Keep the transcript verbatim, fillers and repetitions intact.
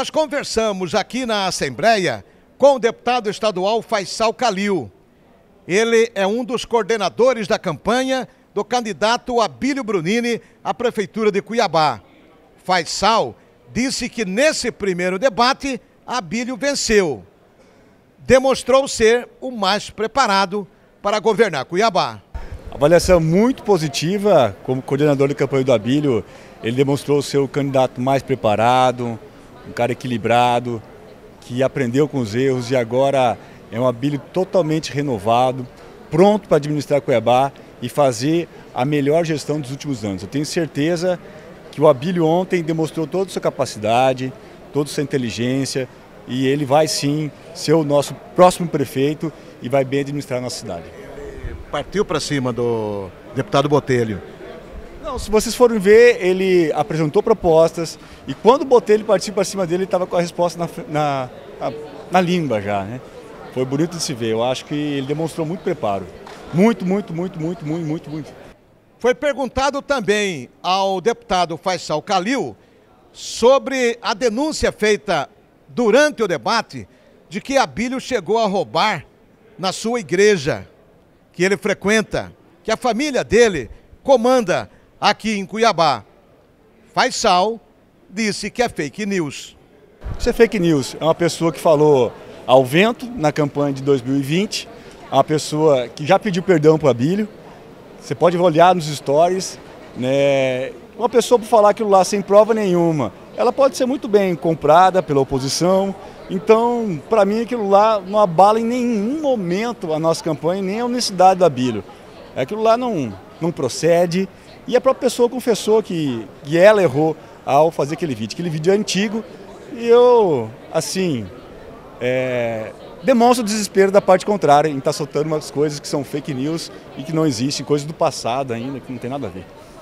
nós conversamos aqui na Assembleia com o deputado estadual Faisal Khalil. Ele é um dos coordenadores da campanha do candidato Abílio Brunini à Prefeitura de Cuiabá. Faisal disse que nesse primeiro debate, Abílio venceu. Demonstrou ser o mais preparado para governar Cuiabá. Avaliação muito positiva, como coordenador de campanha do Abílio, ele demonstrou ser o candidato mais preparado, um cara equilibrado, que aprendeu com os erros e agora é um Abílio totalmente renovado, pronto para administrar Cuiabá e fazer a melhor gestão dos últimos anos. Eu tenho certeza que o Abílio ontem demonstrou toda a sua capacidade, toda a sua inteligência e ele vai sim ser o nosso próximo prefeito e vai bem administrar a nossa cidade. Partiu para cima do deputado Botelho. Não, se vocês forem ver, ele apresentou propostas e quando o Botelho partiu para cima dele, ele estava com a resposta na, na, na, na língua já, né? Foi bonito de se ver, eu acho que ele demonstrou muito preparo. Muito, muito, muito, muito, muito, muito, muito. Foi perguntado também ao deputado Faisal Khalil sobre a denúncia feita durante o debate de que Abílio chegou a roubar na sua igreja que ele frequenta, que a família dele comanda aqui em Cuiabá. Faisal disse que é fake news. Isso é fake news, é uma pessoa que falou ao vento na campanha de dois mil e vinte, é uma pessoa que já pediu perdão para o Abílio, você pode olhar nos stories, né? Uma pessoa por falar aquilo lá sem prova nenhuma, ela pode ser muito bem comprada pela oposição, então para mim aquilo lá não abala em nenhum momento a nossa campanha, nem a honestidade do Abílio. Aquilo lá não, não procede e a própria pessoa confessou que, que ela errou ao fazer aquele vídeo. Aquele vídeo é antigo e eu, assim, é, demonstro o desespero da parte contrária em estar soltando umas coisas que são fake news e que não existem, coisas do passado ainda, que não tem nada a ver.